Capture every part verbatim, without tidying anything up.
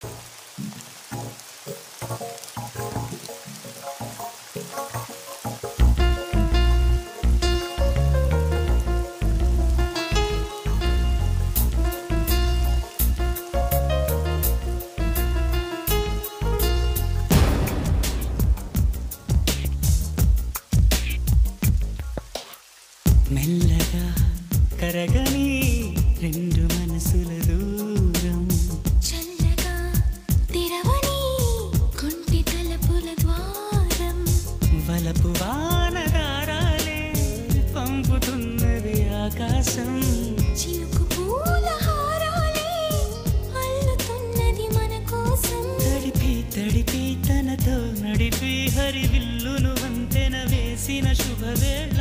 మెల్లగా కరగని రెండు మనసుల దూరం చల్లగా తెరవని కొంటి తలుపుల ద్వారం వలపు వానగారాలే పంపుతున్నది ఆకాశం చినుకు పూల హారాలే అల్లుతున్నది మన కోసం తడిపి తడిపి తనతో నడిపి హరివిల్లును వంతెన వేసిన శుభవేళ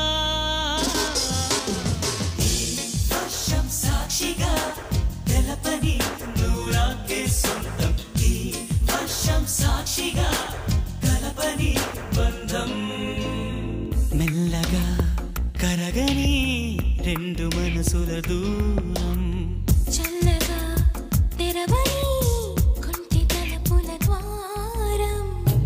సాక్షిగా తెలపని నూరాకే సొంతం ఈ వర్షం సాక్షిగా కలపని బంధం మెల్లగా కరగని రెండు మనసుల దూరం చల్లగా తెరవని కొంటి తలుపుల ద్వారం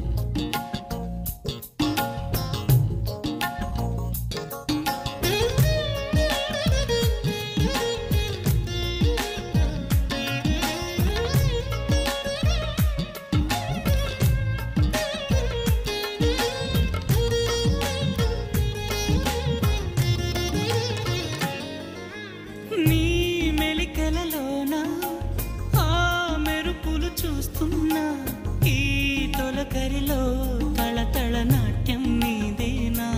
నీ మెలికలలోన ఆ మెరుపులు చూస్తున్నా ఈ తొలకరిలో తళతళ నాట్యం నీదేనా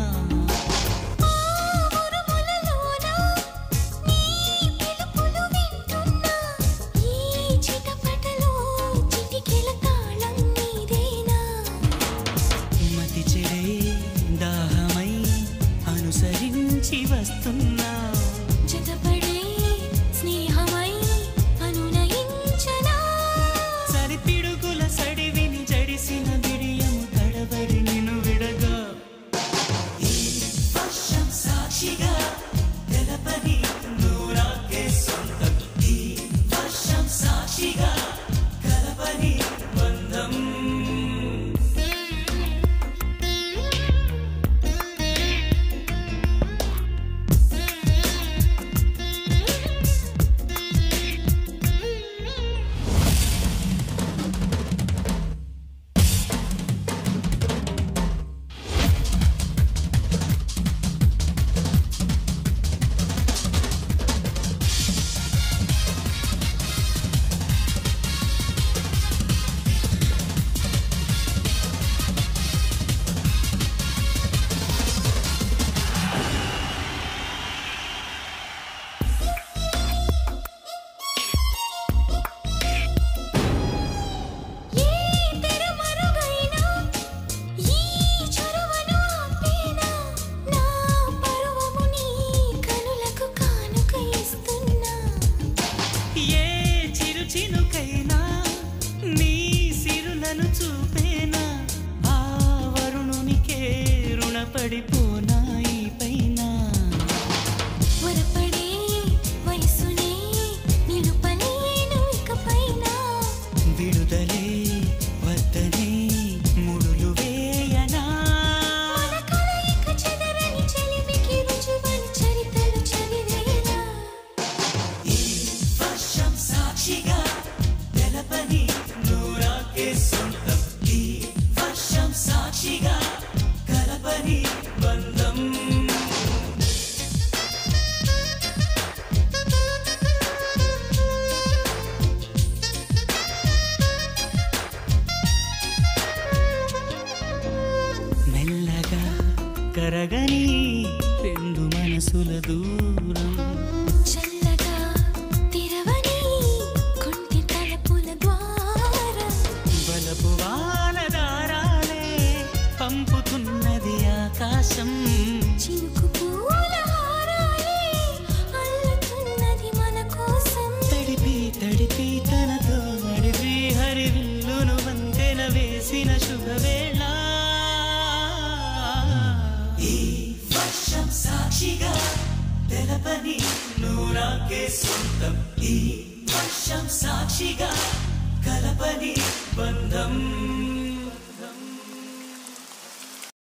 మతి చెడే దాహమై అనుసరించి వస్తున్నా జతపడే స్నేహమై అనునయించనా సరి పిడుగుల సడివిని జడిసిన బిడియము తడబడి నిన్ను విడగా ఈ వర్షం సాక్షిగా తెలపని నూరాకే సొంతం ఈ వర్షం సాక్షిగా కలపని బంధం చినుకైనా నీ సిరులను చూపేనా ఆ వరుణునికే రుణపడిపోనా ఈ పైన వరపడే వయసునే నిలుపలేను ఇకపైన విడుదలే వద్దనే ముడులు వేయనా మన కలయిక చెదరని చెలిమికి రుజువని చరితలు చదివేనా ఈ వర్షం సాక్షిగా తెలపని నూరాకే సొంతం ఈ వర్షం సాక్షిగా కలపని బంధం మెల్లగా కరగని రెండు మనసుల దూరం చల్లగా తెరవని కొంటి తలుపుల ద్వారం బలపు వానదారాలే పంపుతున్నది ఆకాశం చినుకు పూల హారాలే అల్లుతున్నది మన కోసం తడిపి తడిపి తనతో నడిపి హరివిల్లును వంతెన వేసిన శుభవేళ ఈ వర్షం సాక్షిగా తెలపని నూరాకే సొంతం ఈ వర్షం సాక్షిగా కలప బంధం